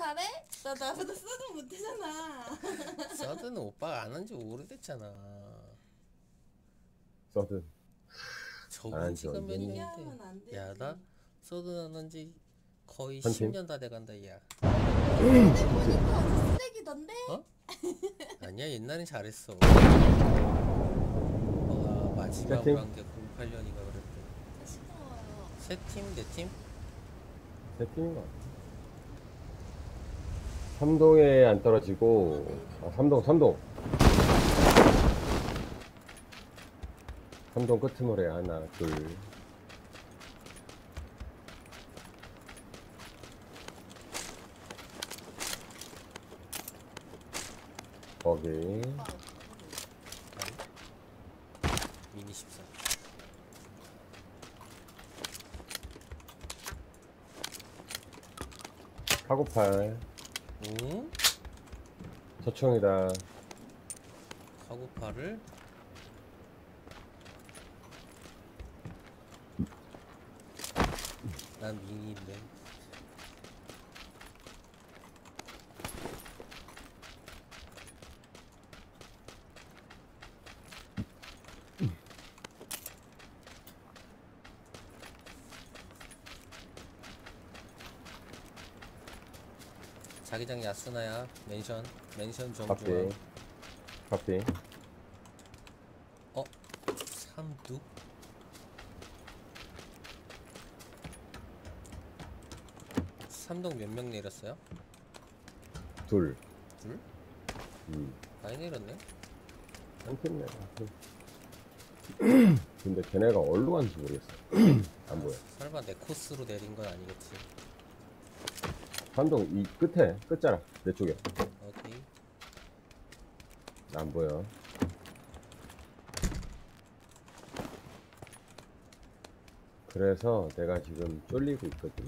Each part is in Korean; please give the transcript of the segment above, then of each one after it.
잘해? 나보다 써도 못하잖아. 서든은 오빠가 안 한 지 오래됐잖아. 서든 안 저번 한지 지금 몇 언제니? 년인데. 비교하면 안 되지. 야, 나 서든 안 한 지 거의 한 팀? 10년 다 돼간다, 야. 근데 보니까 어제 쓰레기던데? 어? 아니야, 옛날엔 잘했어. 오빠가 마지막으로 한 게 08년인가 그랬대. 시끄러워요. 세 팀, 네 팀? 세 팀인 것 같아. 삼동에 안 떨어지고 삼동 끄트머리에 하나 둘 거기 미니 14. 카고팔 응? 저총이다. 카고파를 난 미니인데. 자기장 야스나야. 맨션 정중앙. 카피 삼두? 삼동 몇 명 내렸어요? 둘 둘? 많이 내렸네. 한 팀이네. 근데 걔네가 어디로 갔는지 모르겠어. 안 보여. 설마 내 코스로 내린 건 아니겠지. 삼동 이 끝에 끝자락 내 쪽에 오케이. 안 보여. 그래서 내가 지금 쫄리고 있거든.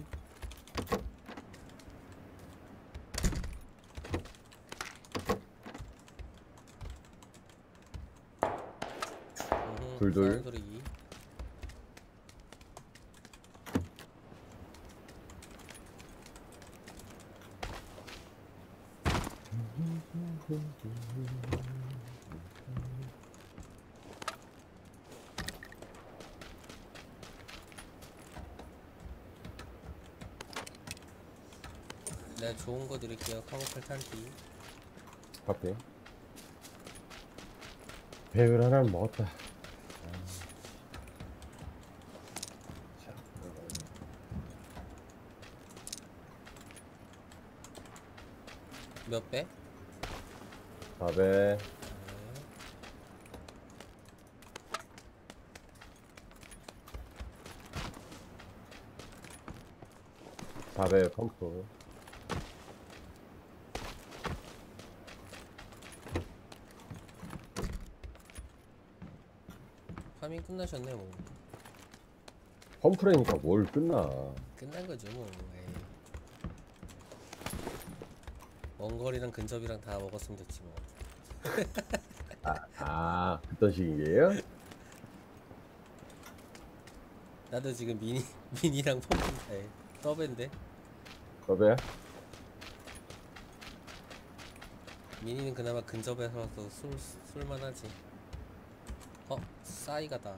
둘. 소리. 내가 좋은 거 드릴게요. 카고팔 탄티. 카피 배율 하나는 먹었다. 몇 배? 4배 4배 펌프 파밍 끝나셨네 뭐. 펌프라니까 뭘 끝나. 끝난 거죠 뭐. 에이. 원거리랑 근접이랑 다 먹었으면 됐지 뭐. 그딴 식이에요? 나도 지금 미니랑 pomp 더벤데. 서배야? 미니는 그나마 근접에서도 쓸만하지. 싸이가다.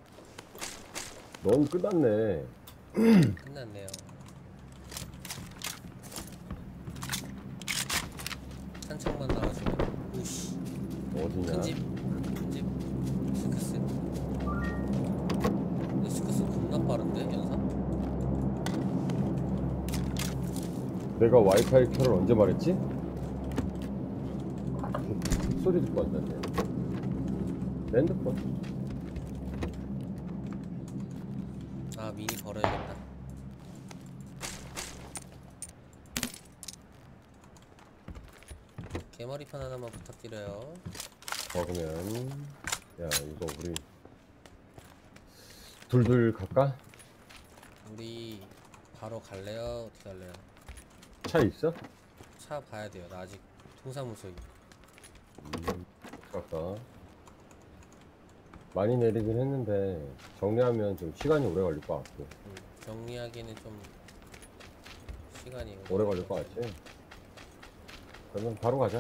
넌 끝났네. 끝났네요. 한창만 나와주면. 우씨. 어디냐? 큰집 스크스. 근데 스크스 겁나 빠른데 연사? 내가 와이파이 켜를 언제 말했지? 소리 듣고 왔는데. 내 핸드폰. 미니 걸어야겠다. 개머리판 하나만 부탁드려요. 먹으면 야 이거 우리 둘둘 갈까? 우리 바로 갈래요? 어떻게 할래요? 차 있어? 차 봐야 돼요. 나 아직 동사무소임. 갈까? 많이 내리긴 했는데 정리하면 좀 시간이 오래 걸릴 것 같고. 정리하기에는 좀 시간이 오래 걸릴 것 같지? 그러면 바로 가자.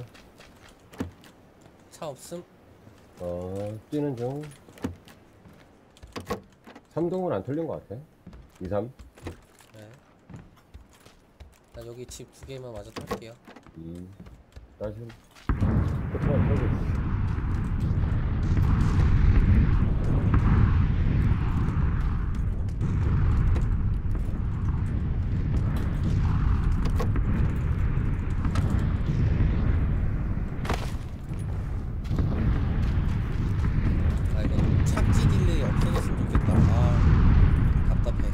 차 없음? 뛰는 중. 3동은 안 틀린 것 같아. 2, 3. 네. 나 여기 집 2개만 마저 탈게요. 나 지금 보통만 털고 있어. 아 이거 착지 딜레이 없어졌으면 좋겠다. 아 답답해.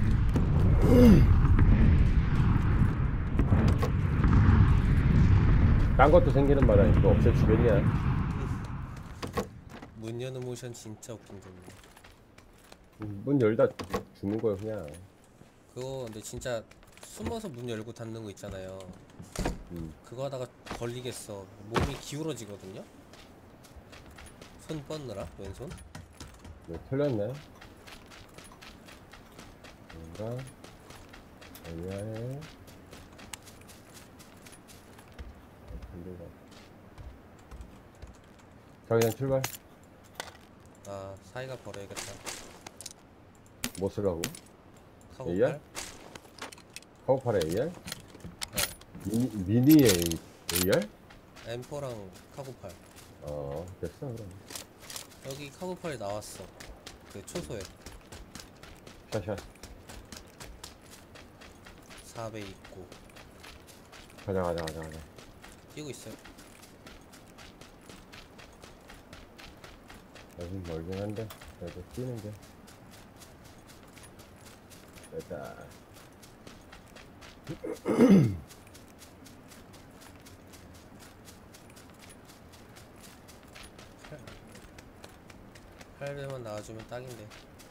딴 것도 생기는 마당에 이거 없애주겠냐? 문 여는 모션 진짜 웃긴 점이야. 문 열다 죽는 거야 그냥. 그거 근데 진짜 숨어서 문 열고 닫는 거 있잖아요. 그거 하다가 걸리겠어. 몸이 기울어지거든요. 손 뻗느라 왼손. 네, 털렸네. 뭔가 애매해. 자 그냥 출발. 아 사이가 버려야겠다. 뭐 쓰라고? 카고 AR? 팔? 카우팔의 AR? 네. 미니 AR? M4랑 카고팔. 됐어 그럼. 여기 카고팔이 나왔어. 그 초소에 샷샷. 4배 있고 가자. 뛰고 있어요. 여긴 멀긴 한데 그래도 뛰는 게 됐다. 팔 8배만 나와주면 딱인데.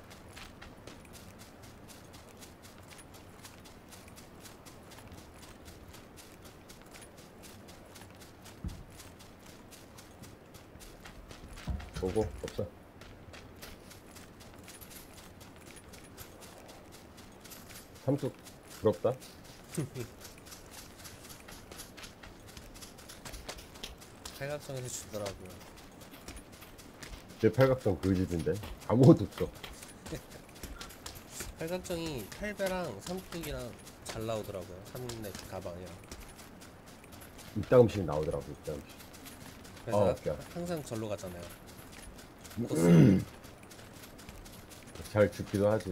보고 없어. 삼뚝 부럽다. 팔각정에서 주더라고요. 내 팔각정 그지인데 아무것도 없어. 팔각정이 8배랑 삼뚝이랑 잘 나오더라고요. 3렙 가방이랑. 이따 음식 나오더라고 이따 음식. 그래서 오케이. 항상 절로 가잖아요. 잘 죽기도 하지.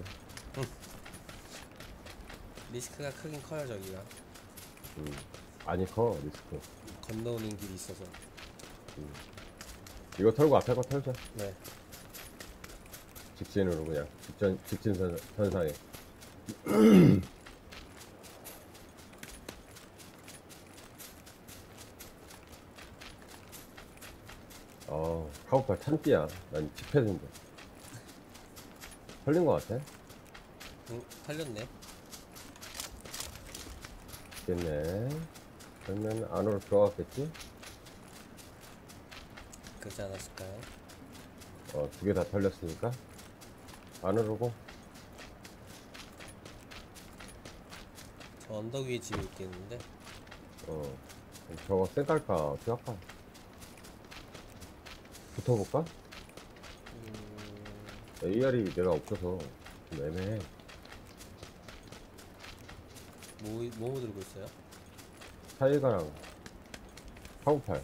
리스크가 크긴 커요 저기가. 아니 커 리스크. 건너오는 길이 있어서. 이거 털고 앞에 거 털자. 네. 직진으로 그냥 직진 선상에. 카우팔 탄띠야. 난 칩해준데. 털린 거 같아? 탈렸네. 됐네. 그러면 안으로 들어갔겠지? 그러지 않았을까요? 2개 다 털렸으니까. 안으로고. 저 언덕 위에 집에 있겠는데. 저거 쌩깔까? 어떻게 할까? 붙어볼까? AR이 내가 없어서 좀 애매해. 뭐 들고 있어요? 타이가랑 카우팔.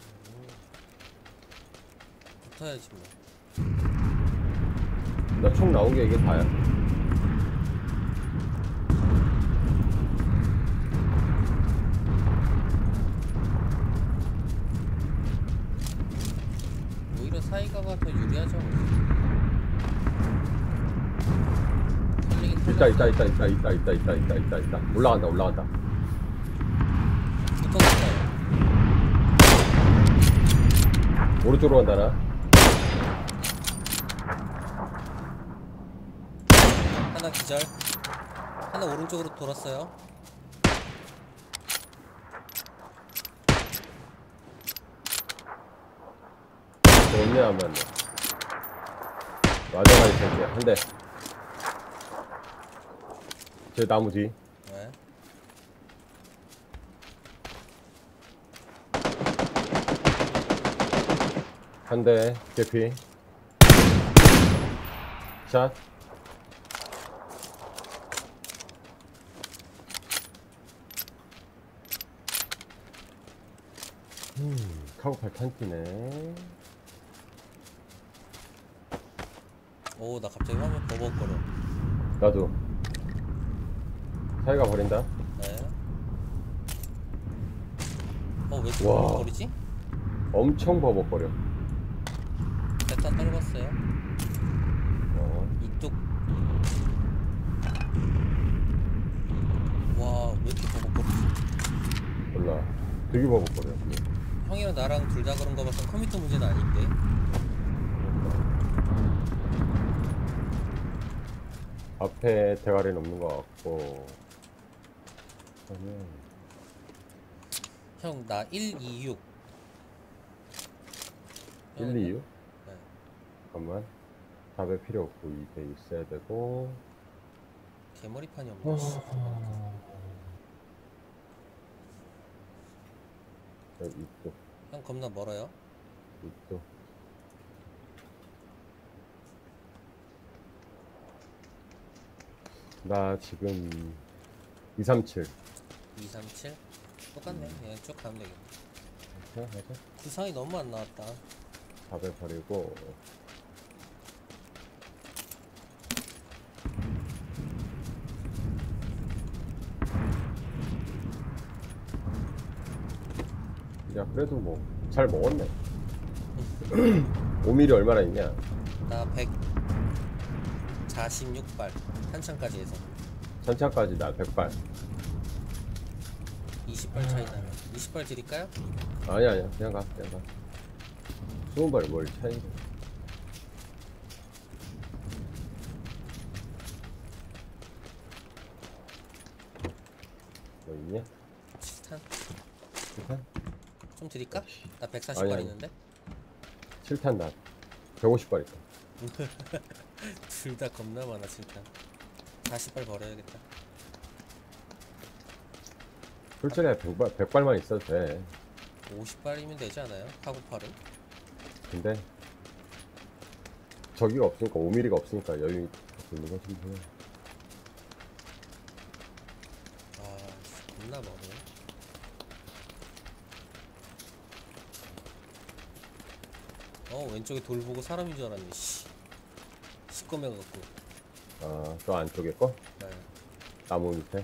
붙어야지 뭐. 나 총 나온 게 이게 다야. 오히려 사이가가 더 유리하죠. 있다. 올라간다. 붙어갔어요. 오른쪽으로 간다, 나. 하나 기절. 하나 오른쪽으로 돌았어요. 좋네, 안 맞네. 맞아가, 이 새끼야. 한 대. 제 나무 뒤. 네. 한 대, 개피. 샷. 카고팔 탄티네. 오, 나 갑자기 화면 버벅거려. 나도. 사이가 버린다. 네. 왜 이렇게 와. 버벅거리지? 엄청 버벅거려. 대탄 떨궜어요. 이쪽. 와, 왜 이렇게 버벅거리지? 몰라. 되게 버벅거려. 형이랑 나랑 둘 다 그런 거 봐서 컴퓨터 문제는 아닌데. 앞에 대가리는 없는 것 같고. 그러면 형, 나 126. 1, 2, 6? 네. 잠깐만. 4배 필요 없고 2배 있어야 되고. 개머리판이 없네. 씨. 이쪽, 형 겁나 멀어요. 이쪽. 나 지금 237. 237? 똑같네. 그냥 쭉 가면 되겠네. 맞아? 구상이 너무 안 나왔다. 4배 버리고. 야, 그래도 뭐 잘 먹었네. 5mm 얼마나 있냐? 나 146발. 한창까지 해서. 전차까지 나 100발. 20발 차이 나면. 20발 드릴까요? 아니야. 그냥 가. 20발 뭘 차이. 뭐 있냐? 7탄? 실탄? 좀 드릴까? 나 140발 아니, 아니. 있는데? 7탄 나 150발 있다. 둘 다 겁나 많아, 7탄. 40발 버려야겠다. 솔직히 100발만 있어도 돼. 50발이면 되지 않아요? 카고팔은? 근데 저기가 없으니까 5mm가 없으니까 여유 있는 거지 뭐. 아, 겁나 멀어. 왼쪽에 돌 보고 사람인 줄 알았네. 씨. 시꺼매갖고. 아, 저 안쪽에 거? 네. 나무 밑에.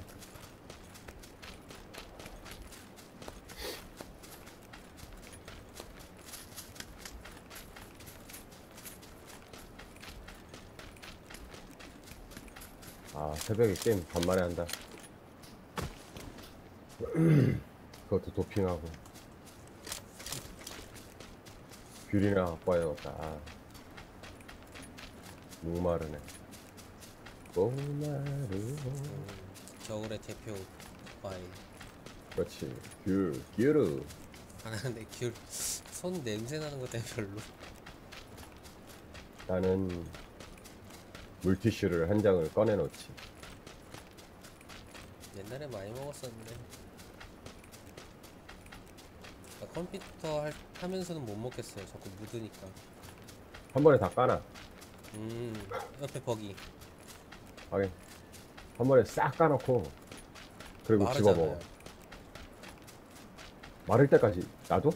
아, 새벽에 게임 간만에 한다. 그것도 도핑하고. 귤이나 갖고 와야겠다. 아, 목마르네. 목마르고. 겨울의 대표 과일. 그렇지. 귤. 아, 근데 손 냄새 나는 것 때문에 별로. 나는 물티슈를 한 장을 꺼내놓지. 옛날에 많이 먹었었는데. 나 컴퓨터 하면서는 못 먹겠어요. 자꾸 묻으니까. 한 번에 다 까놔. 옆에 버기. 하긴. 한 번에 싹 까놓고, 그리고 집어먹어. 마르잖아요. 마를 때까지 놔둬?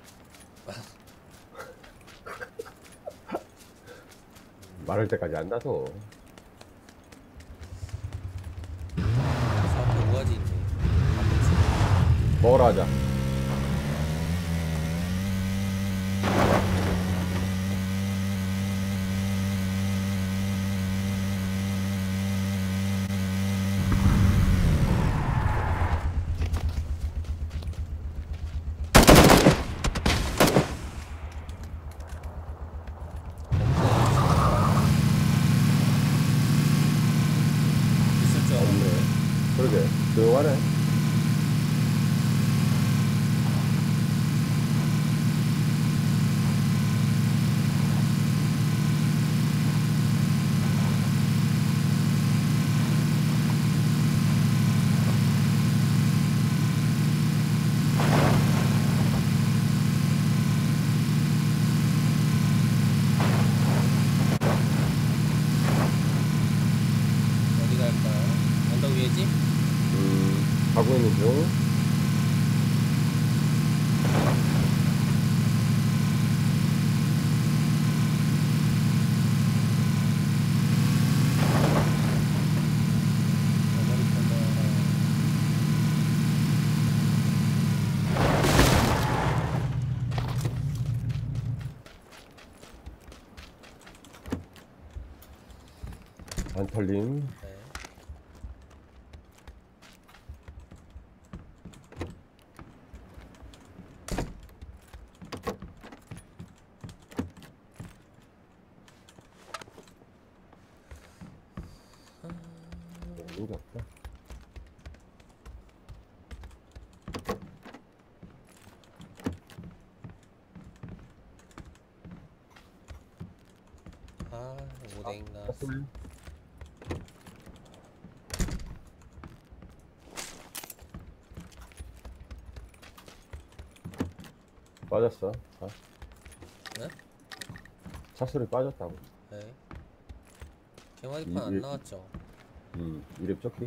마를 때까지 안 놔둬. 저 앞에 우아지 있네. 앞에 먹으러 하자. 있을 줄 알았는데. 그러게. 조용하네. 안 털림. 네. 있는 게 없다. 아, 오뎅 나왔어. 떴으면 빠졌어. 차. 네? 차 소리 빠졌다고. 네. 개마리판 안 나왔죠? 이랩 쫓기.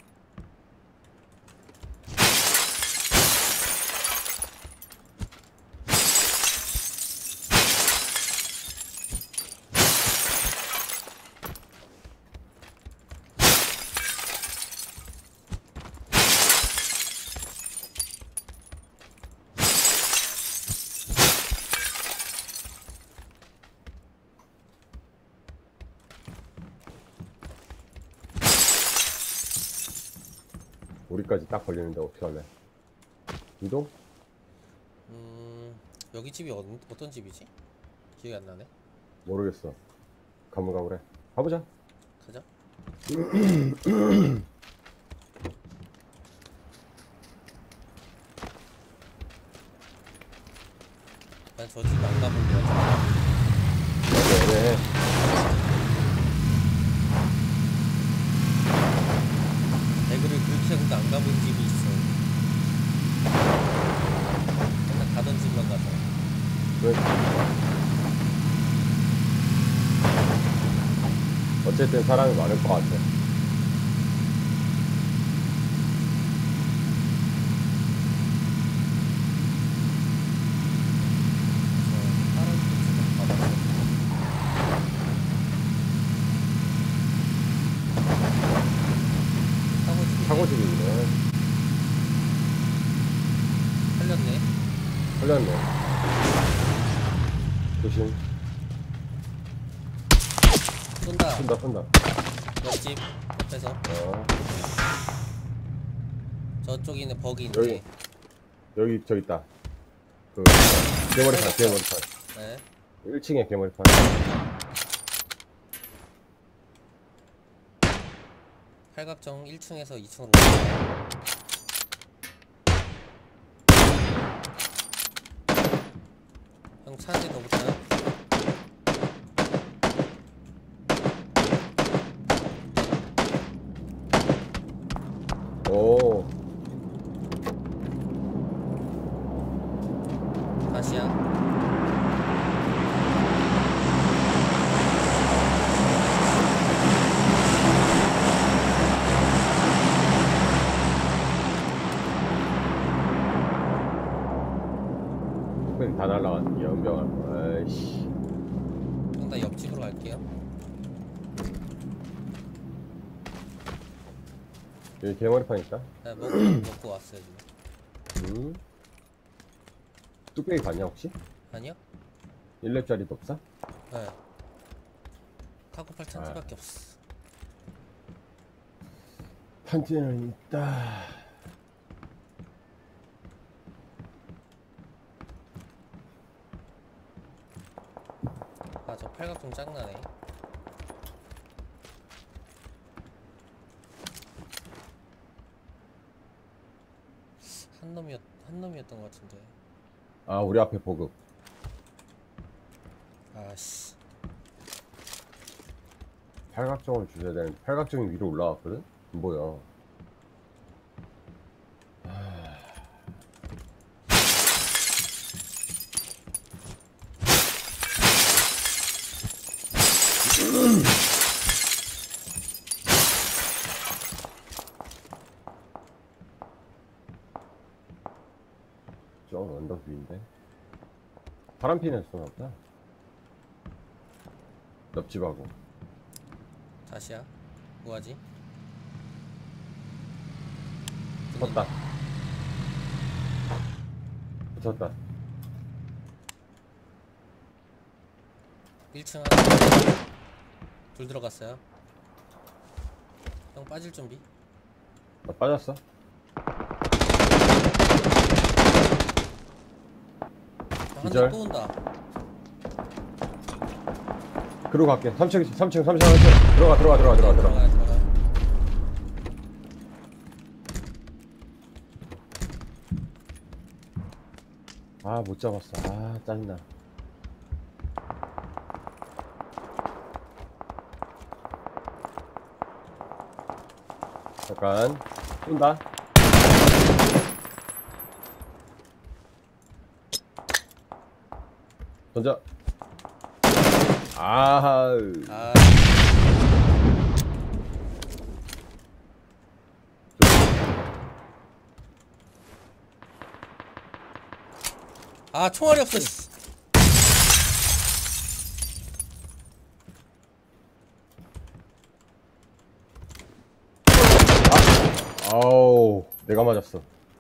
우리까지 딱 걸리는데 어떻게 할래? 이동? 여기 집이 어떤 집이지? 기억이 안 나네. 모르겠어. 가물가물해. 가보자. 가자. 난 저 집 안 가본 거 같아. 애매해. 배그를 그렇게 하고도 안 가본 집이 있어. 맨날 가던 집만 가서. 어쨌든 사람이 많을 것 같아. 다른 집은 가봤어. 차고집이네. 살렸네. 흘렸네. 조심. 쏜다. 쏜다. 옆집 옆에서 어. 저쪽에 있는 버기 있네. 여기 저 있다. 그 개머리판. 네. 1층에 개머리판. 팔각정 1층에서 2층으로 올라가. 형 차한대 더 붙어요? 오. 다시야. 뚝배기 다 날라갔네. 연병할. 아이씨. 형 나 옆집으로 갈게요. 여기 개머리판 있다. 네, 먹고 왔어요 지금. 뚝배기 봤냐 혹시? 아니요? 1렙짜리도 없어? 네. 카고 8,000개밖에 없어. 판지는 있다. 아, 저 팔각정 짱나네. 한 놈이었던 것 같은데. 아, 우리 앞에 보급. 아씨. 팔각정을 주셔야 되는데 팔각정이 위로 올라왔거든? 안 보여. 저 언덕 위인데 파란핀을 쏘나보다. 옆집하고. 다시야. 뭐하지? 붙었다. 붙었다. 1층 하나. 둘 들어갔어요. 형 빠질 준비. 나 빠졌어. 한 기절. 대 또 온다. 그러고 갈게. 3층. 들어가. 들어가. 아, 못 잡았어. 아, 짜증나. 잠깐. 쏜다. 던져. 아하. 아, 아 총알이 없어. 씨. 아우, 내가 맞았어.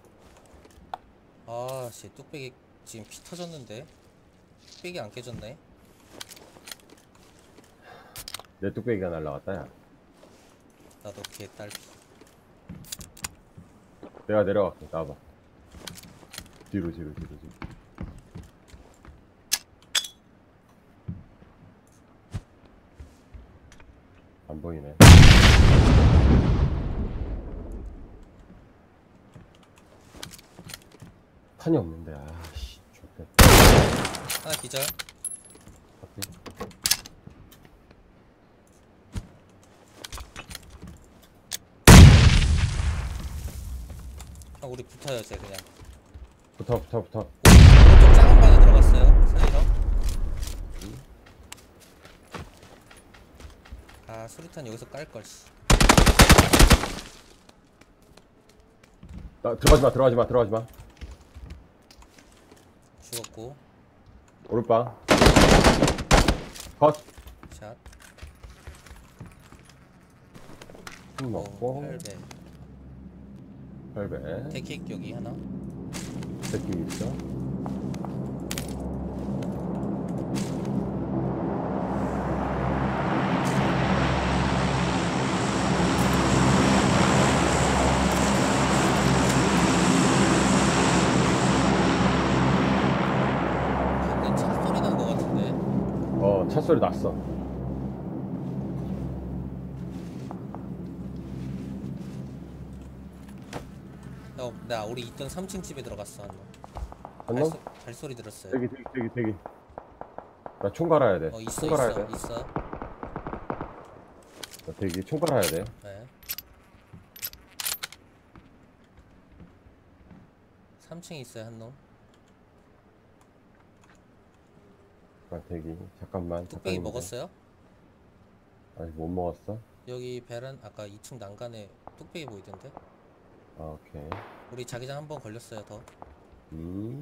아, 씨 뚝배기 지금 피 터졌는데. 뚝배기 안 깨졌네. 내 뚝배기가 날라갔다, 야. 나도 개딸피. 내가 내려갈게. 나와봐. 뒤로. 안 보이네. 탄이 없는데, 아씨, 좋겠다. 하나 기절. 형 우리 붙어요 쟤 그냥. 붙어. 오른쪽 작은 방에 들어갔어요. 살리러. 아 수류탄 여기서 깔걸. 들어가지 마. 죽었고. 오른방. 컷. 샷. 힘 넣고. 8배. 8배. 데킥 여기 하나. 새끼 있어. 방금 차 소리 난 거 같은데. 차 소리 났어. 나 우리 있던 3층 집에 들어갔어 한 놈. 한 놈? 발소리 들었어요. 대기. 나 총 갈아야 돼. 있어 총 갈아야 돼. 있어. 나 대기 총 갈아야 돼. 네. 3층에 있어요 한 놈. 나 대기. 잠깐만. 뚝배기 먹었어요? 아니, 못 먹었어. 여기 베란 아까 2층 난간에 뚝배기 보이던데? 아, 오케이. 우리 자기장 한 번 걸렸어요 더. 음.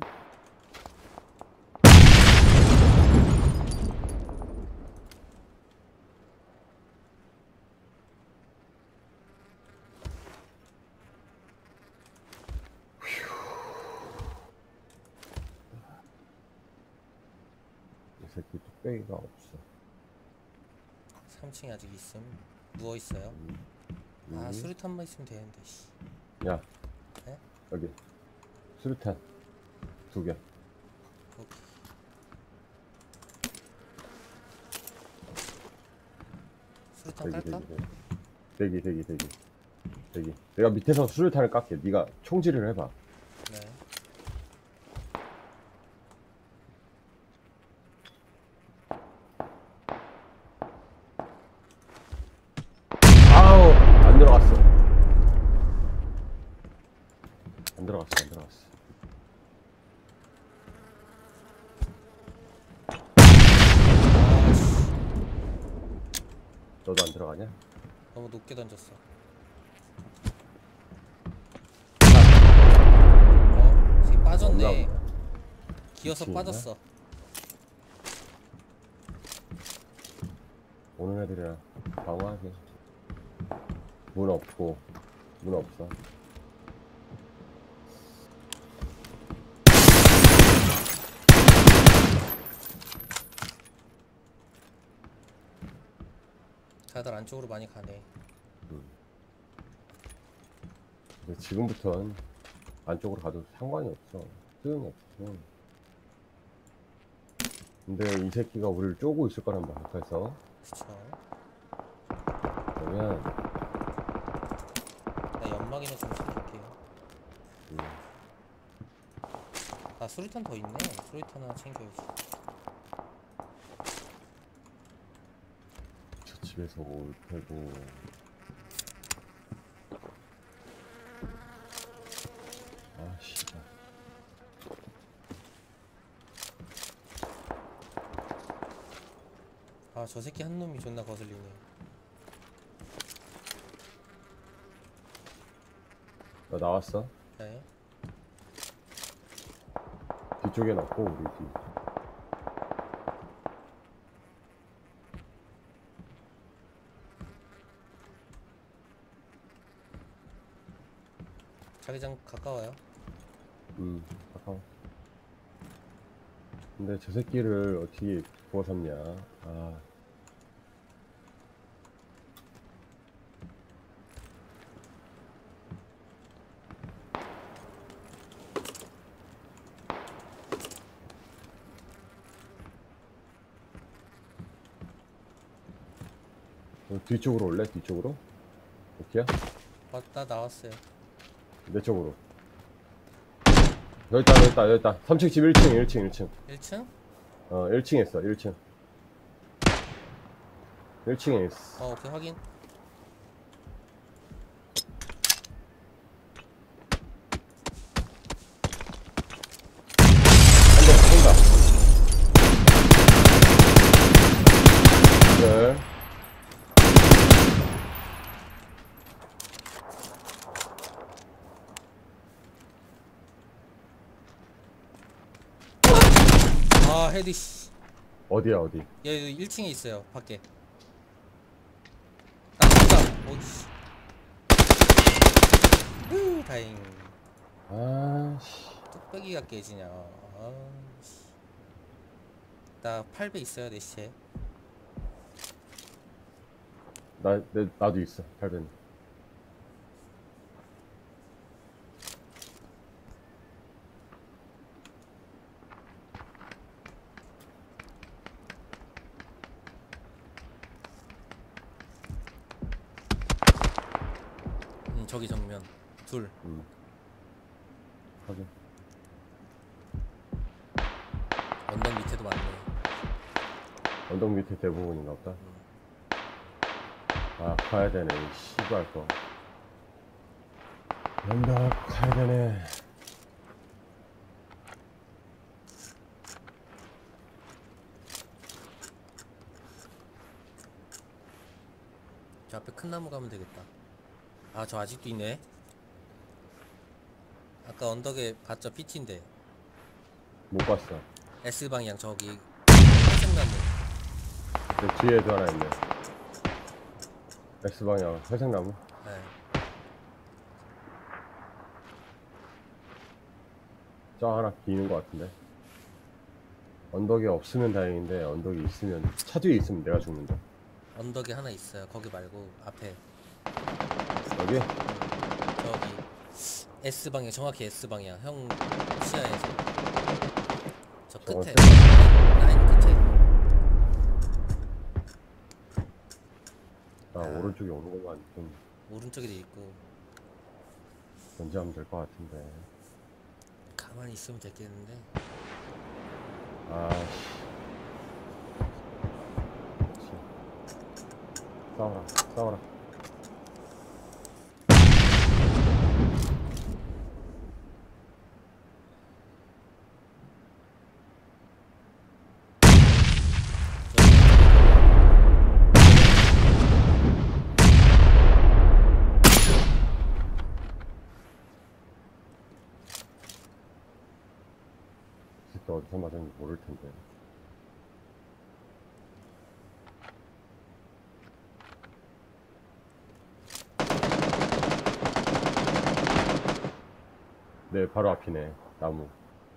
이 새끼 뚝배기가 없어. 3층에 아직 있음. 누워 있어요. 아 수류탄만 있으면 되는데. 씨. 야, 네? 여기 수류탄 2개. 오케이. 수류탄 깔까? 대기. 내가 밑에서 수류탄을 깎게. 네가 총질을 해봐. 네. 아우, 안 들어갔어. 아씨 너도 안 들어가냐? 너무 높게 던졌어. 지금 빠졌네. 없나 기어서 미치겠네. 빠졌어. 오는 애들이라 방어하게. 문 없고, 문 없어. 다들 안쪽으로 많이 가네. 근데 지금부터는 안쪽으로 가도 상관이 없어. 소용이 없어. 근데 이 새끼가 우리를 쪼고 있을 거란 말이야. 그래서 그쵸. 그러면 나 연막이나 좀 챙길게요. 음, 아, 수류탄 더 있네. 수류탄 하나 챙겨야지. 저 집에서 올 테고. 아 씨발. 아, 저 새끼 한 놈이 존나 거슬리네. 나 나왔어. 네. 뒤쪽에 놨고 우리 뒤. 자기장 가까워요. 잠깐만. 근데 저 새끼를 어떻게 구워섭냐. 아, 뒤쪽으로 올래? 뒤쪽으로? 오케이야? 맞다, 나왔어요. 내 쪽으로. 여기 있다, 여기 있다, 여기 있다. 3층 집 1층, 1층, 1층. 1층? 1층에 있어, 1층. 1층에 있어. 오케이, 확인. 한대 쏜다. 네. 아, 헤드, 씨. 어디야, 어디? 얘 1층에 있어요, 밖에. 아, 진짜. 오이씨. 다행. 아, 씨. 뚝배기가 깨지냐. 아, 씨. 나 8배 있어요, 내 시체. 나도 있어, 800. 저기 정면. 둘. 확인. 언덕 밑에도 많네. 언덕 밑에 대부분인가 보다. 아, 가야 되네, 이 씨발 거. 언덕 가야 되네. 저 앞에 큰 나무 가면 되겠다. 아, 저 아직도 있네. 아까 언덕에 봤죠? PT인데. 못 봤어. S방향 저기 회색 나무. 저 뒤에도 하나 있네. X방향, 회색나무. 네. 저 하나 비는 것 같은데. 언덕이 없으면 다행인데, 언덕이 있으면, 차 뒤에 있으면 내가 죽는다. 언덕에 하나 있어요. 거기 말고 앞에 여기? 저기 S방향, 정확히 S방향. 형 시야에서 저 끝에 라인 끝에. 나 오른쪽에 오는 것만 좀 오른쪽에도 있고. 견제하면 될 것 같은데. 가만히 있으면 됐겠는데. 아씨. 그렇지. 싸워라, 싸워라. 또 어디서 맞았는지 모를 텐데. 네, 바로 앞이네. 나무.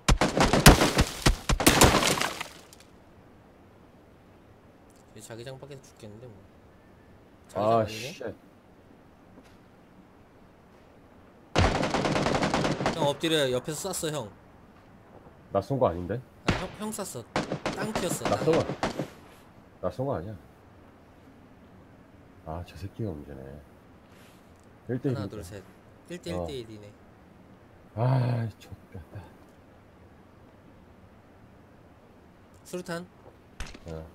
얘 자기장 밖에서 죽겠는데 뭐. 아, 자기장 아니네? 쉣. 엎드려. 옆에서 쐈어 형. 나 쏜 거 아닌데? 아, 형 쐈어. 땅 튀었어. 나 땅. 쏜 거. 나 쏜 거 아니야. 아, 저 새끼가 문제네. 1대1. 하나 둘 셋. 1대1 어. 대 1이네. 아, 좆같다. 수류탄. 어.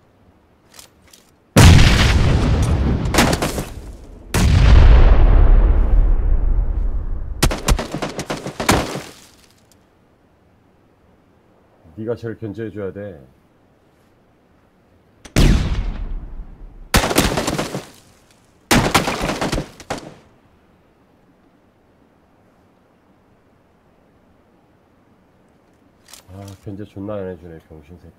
네가 제일 견제해줘야 돼. 아, 견제 존나 안 해주네, 병신새끼.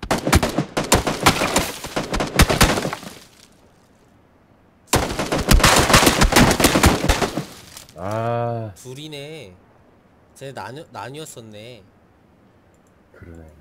아, 둘이네. 쟤 나뉘었었네. 그러네.